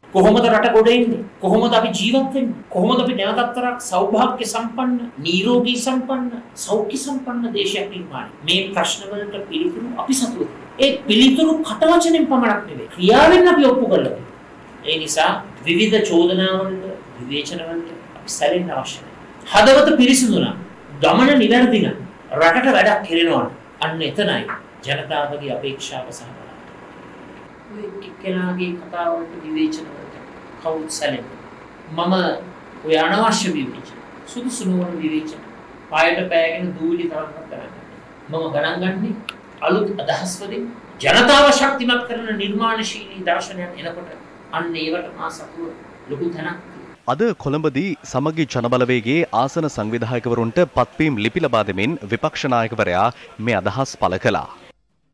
කොහොමද රට ගොඩ එන්නේ? කොහොමද අපි ජීවත් වෙන්නේ? කොහොමද අපි නැවතතරක් සෞභාග්‍ය සම්පන්න, නිරෝගී සම්පන්න, සෞඛ්‍ය සම්පන්න දේශයක් නිර්මාණය? මේ ප්‍රශ්න වලට පිළිතුරු අපි සතුටු. ඒ පිළිතුරු කටවචනෙන් පමණක් නෙවෙයි, ක්‍රියාවෙන් අපි ඔප්පු කරලා තියෙනවා. ඒ නිසා විවිධ චෝදනාවලට, විවේචනවලට අපි සැලෙන්න අවශ්‍ය නැහැ. හදවත පිරිසිදු නම්, ගමන නිවැරදි නම්, රටට වැඩක් කෙරෙනවා නම් අන්න එතනයි ජනතාවගේ අපේක්ෂාව සහ බලාපොරොත්තු. ඔය කෙනාගේ කතාවලට විවේචනවලට කවුරුත් සැලෙන්නේ. මම ඔය අනවශ්‍ය විවේචන, සුදුසු නොවන විවේචන, පායට පෑගෙන දූලි තරම්වත් කරන්නේ. මම ගණන් ගන්නේ අලුත් අදහස් වලින් ජනතාව ශක්තිමත් කරන නිර්මාණශීලී දර්ශනයන් එනකොට අන්න ඒවට මා සතුව ලොකු තැනක්. අද කොළඹදී සමගි ජනබලවේගයේ ආසන සංවිධායකවරුන්ට පත්වීම් ලිපි ලබා දෙමින් විපක්ෂ නායකවරයා මේ අදහස් පළ කළා.